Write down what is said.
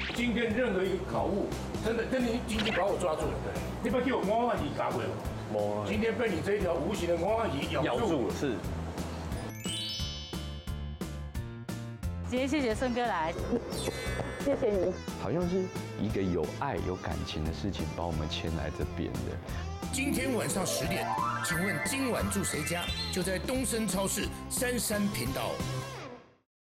今天任何一个考物，真的你紧紧把我抓住了，你不给我摸鱼搞鬼哦。今天被你这一条无形的摸鱼咬住， 是。 今天谢谢顺哥来，谢谢你。 好像是一个有爱有感情的事情，把我们牵来这边的。 今天晚上10点，请问今晚住谁家？就在东升超市33频道。